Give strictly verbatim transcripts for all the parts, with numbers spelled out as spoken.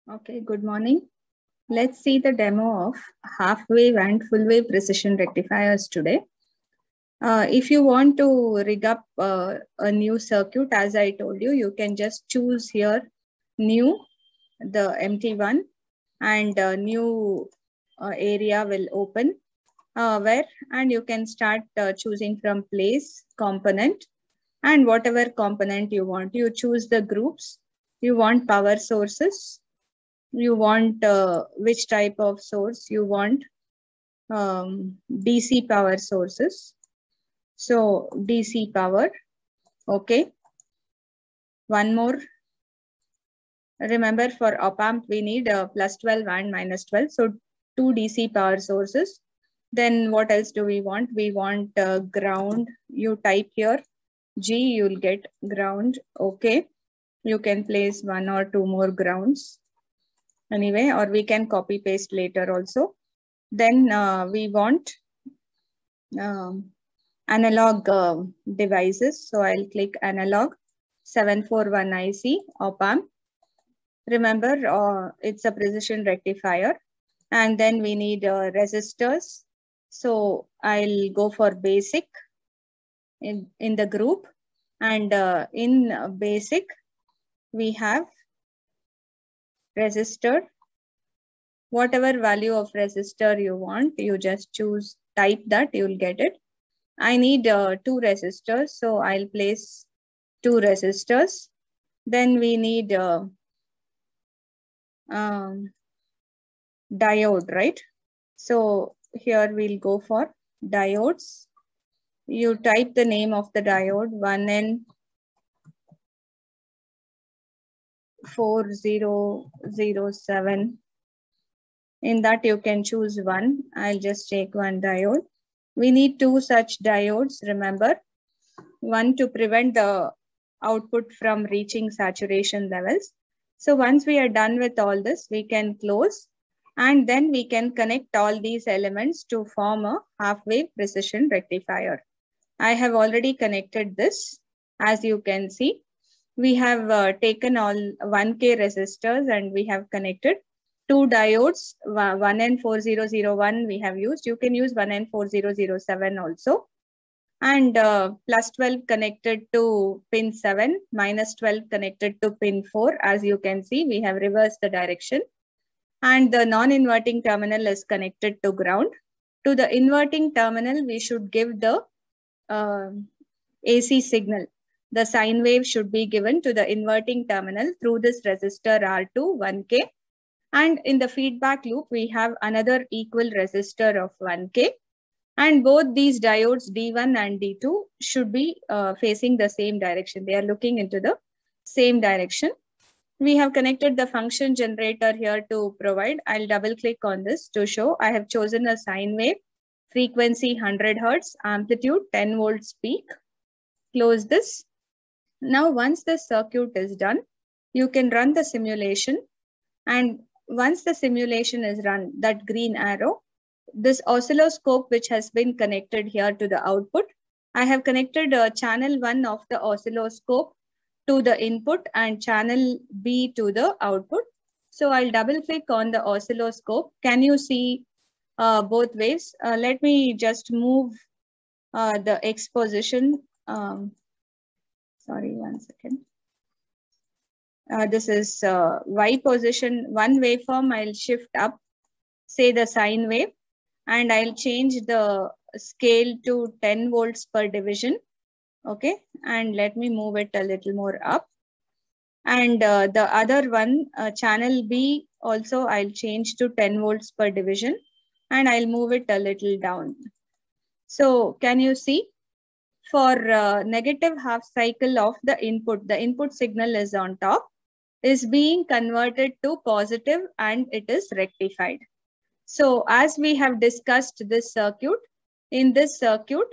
Okay, good morning. Let's see the demo of half wave and full wave precision rectifiers today. Uh, if you want to rig up uh, a new circuit, as I told you, you can just choose here new, the empty one, and a new uh, area will open uh, where, and you can start uh, choosing from place, component, and whatever component you want. You choose the groups, you want power sources, you want uh, which type of source you want, um, D C power sources. So D C power, okay. One more. Remember, for op amp we need uh, plus twelve and minus twelve. So two D C power sources. Then what else do we want? We want uh, ground. You type here G, you'll get ground. Okay. You can place one or two more grounds anyway, or we can copy paste later also. Then uh, we want um, analog uh, devices. So I'll click analog seven four one I C op amp. Remember, uh, it's a precision rectifier. And then we need uh, resistors. So I'll go for basic in, in the group. And uh, in uh, basic, we have resistor. Whatever value of resistor you want, you just choose, type that, you'll get it. I need uh, two resistors, so I'll place two resistors. Then we need uh, um, diode, right? So here we'll go for diodes. You type the name of the diode, one N four zero zero seven. In that you can choose one. I'll just take one diode. We need two such diodes, remember. One to prevent the output from reaching saturation levels. So once we are done with all this, we can close, and then we can connect all these elements to form a half-wave precision rectifier. I have already connected this. As you can see, we have uh, taken all one K resistors and we have connected two diodes, one N four zero zero one we have used. You can use one N four zero zero seven also. And uh, plus twelve connected to pin seven, minus twelve connected to pin four. As you can see, we have reversed the direction. And the non-inverting terminal is connected to ground. To the inverting terminal, we should give the uh, A C signal. The sine wave should be given to the inverting terminal through this resistor R two one K. And in the feedback loop, we have another equal resistor of one K. And both these diodes D one and D two should be uh, facing the same direction. They are looking into the same direction. We have connected the function generator here to provide. I'll double click on this to show. I have chosen a sine wave, frequency one hundred hertz, amplitude ten volts peak. Close this. Now, once the circuit is done, you can run the simulation. And once the simulation is run, that green arrow, this oscilloscope which has been connected here to the output, I have connected uh, channel one of the oscilloscope to the input and channel B to the output. So I'll double click on the oscilloscope. Can you see uh, both waves? Uh, let me just move uh, the X position. Um, sorry, one second. Uh, this is uh, Y position, one waveform, I'll shift up, say the sine wave, and I'll change the scale to ten volts per division. Okay, and let me move it a little more up. And uh, the other one, uh, channel B, also I'll change to ten volts per division, and I'll move it a little down. So can you see? For uh, negative half cycle of the input, the input signal is on top, is being converted to positive and it is rectified. So as we have discussed this circuit, in this circuit,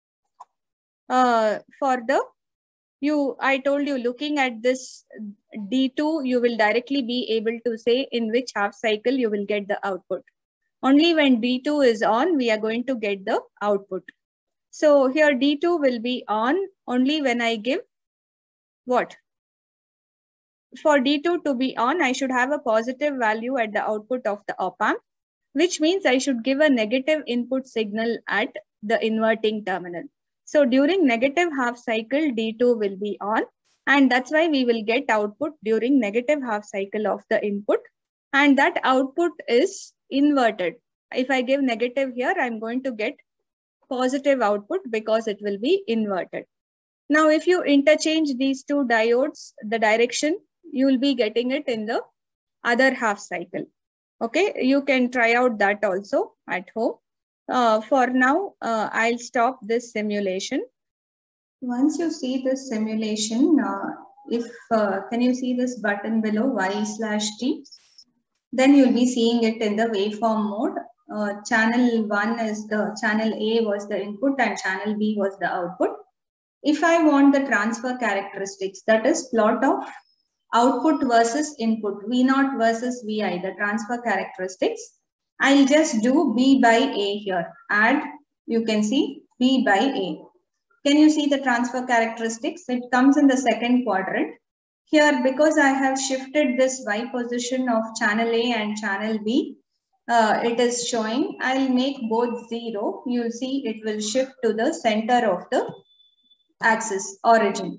uh, for the, you, I told you, looking at this D two, you will directly be able to say in which half cycle you will get the output. Only when D two is on, we are going to get the output. So here D two will be on only when I give what? for D two to be on, I should have a positive value at the output of the op-amp, which means I should give a negative input signal at the inverting terminal. So during negative half cycle, D two will be on, and that's why we will get output during negative half cycle of the input, and that output is inverted. If I give negative here, I'm going to get positive output because it will be inverted. Now, if you interchange these two diodes, the direction, you will be getting it in the other half cycle. Okay, you can try out that also at home. Uh, for now, uh, I'll stop this simulation. Once you see this simulation, uh, if uh, can you see this button below, Y slash T? Then you'll be seeing it in the waveform mode. Uh, channel one is the, channel A was the input and channel B was the output. If I want the transfer characteristics, that is plot of output versus input, V naught versus V I, the transfer characteristics, I'll just do B by A here. Add, you can see B by A. Can you see the transfer characteristics? It comes in the second quadrant. Here, because I have shifted this Y position of channel A and channel B, uh, it is showing, I'll make both zero. You'll see it will shift to the center of the axis, origin.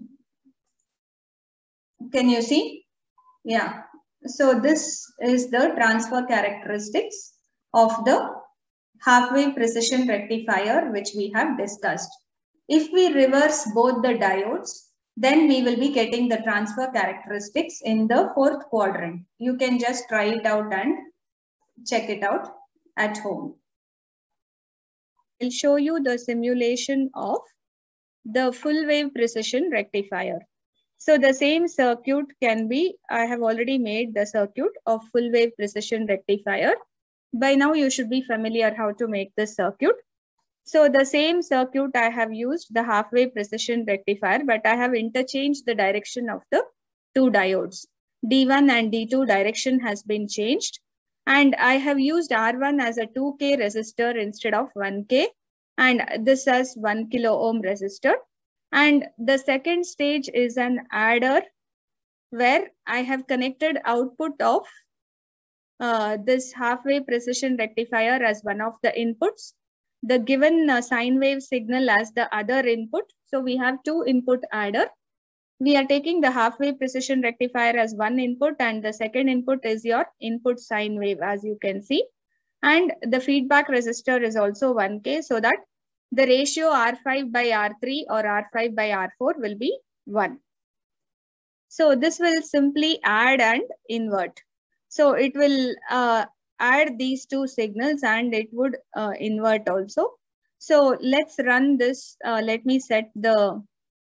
Can you see? Yeah. So this is the transfer characteristics of the half-wave precision rectifier, which we have discussed. If we reverse both the diodes, then we will be getting the transfer characteristics in the fourth quadrant. You can just try it out and check it out at home. I'll show you the simulation of the full wave precision rectifier. So the same circuit can be, I have already made the circuit of full wave precision rectifier. By now you should be familiar how to make this circuit. So the same circuit I have used the half wave precision rectifier, but I have interchanged the direction of the two diodes. D one and D two direction has been changed. And I have used R one as a two K resistor instead of one K. And this as one kilo ohm resistor. And the second stage is an adder where I have connected output of uh, this half-wave precision rectifier as one of the inputs, the given uh, sine wave signal as the other input. So we have two input adder. We are taking the half-wave precision rectifier as one input, and the second input is your input sine wave, as you can see. And the feedback resistor is also one K, so that the ratio R five by R three or R five by R four will be one. So this will simply add and invert. So it will uh, add these two signals and it would uh, invert also. So let's run this. Uh, let me set the,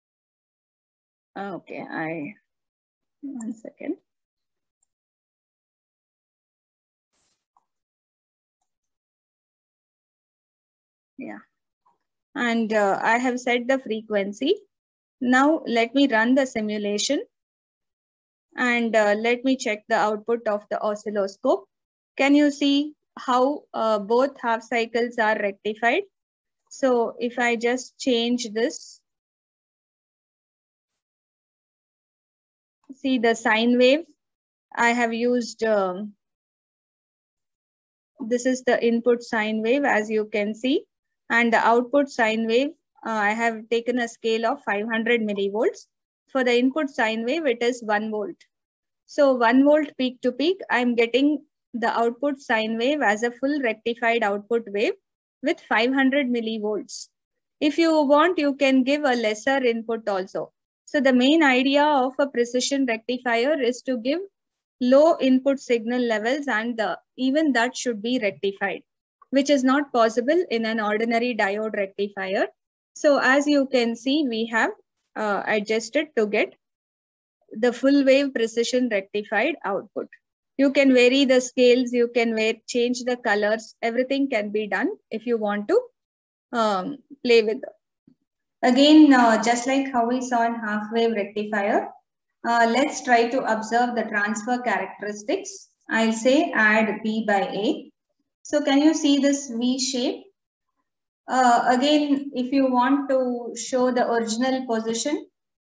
okay, I, one second. Yeah. And uh, I have set the frequency. Now let me run the simulation and uh, let me check the output of the oscilloscope. Can you see how uh, both half cycles are rectified? So if I just change this, see the sine wave, I have used, um, this is the input sine wave, as you can see. And the output sine wave, uh, I have taken a scale of five hundred millivolts. For the input sine wave, it is one volt. So one volt peak to peak, I'm getting the output sine wave as a full rectified output wave with five hundred millivolts. If you want, you can give a lesser input also. So the main idea of a precision rectifier is to give low input signal levels, and the, even that should be rectified, which is not possible in an ordinary diode rectifier. So as you can see, we have uh, adjusted to get the full wave precision rectified output. You can vary the scales, you can vary, change the colors, everything can be done if you want to um, play with them. Again, uh, just like how we saw in half wave rectifier, uh, let's try to observe the transfer characteristics. I'll say add B by A. So can you see this V shape? Uh, again, if you want to show the original position,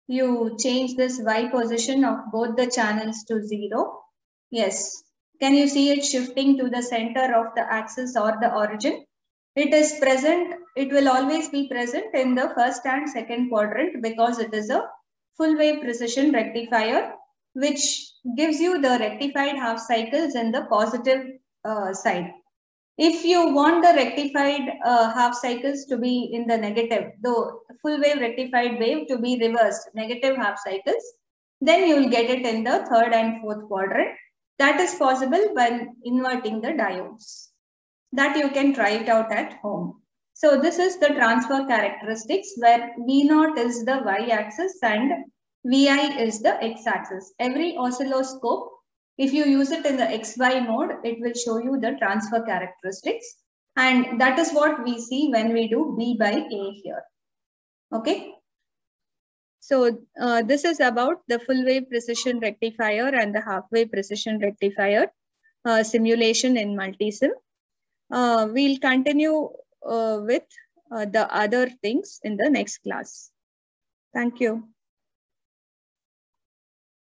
you change this Y position of both the channels to zero. Yes. Can you see it shifting to the center of the axis or the origin? It is present, it will always be present in the first and second quadrant because it is a full wave precision rectifier, which gives you the rectified half cycles in the positive uh, side. If you want the rectified uh, half cycles to be in the negative, the full wave rectified wave to be reversed, negative half cycles, then you will get it in the third and fourth quadrant. That is possible when inverting the diodes. That you can try it out at home. So this is the transfer characteristics where V zero is the y-axis and V I is the x-axis. Every oscilloscope, if you use it in the X Y mode, it will show you the transfer characteristics. And that is what we see when we do B by A here. Okay. So uh, this is about the full wave precision rectifier and the half wave precision rectifier uh, simulation in multisim. Uh, we'll continue uh, with uh, the other things in the next class. Thank you.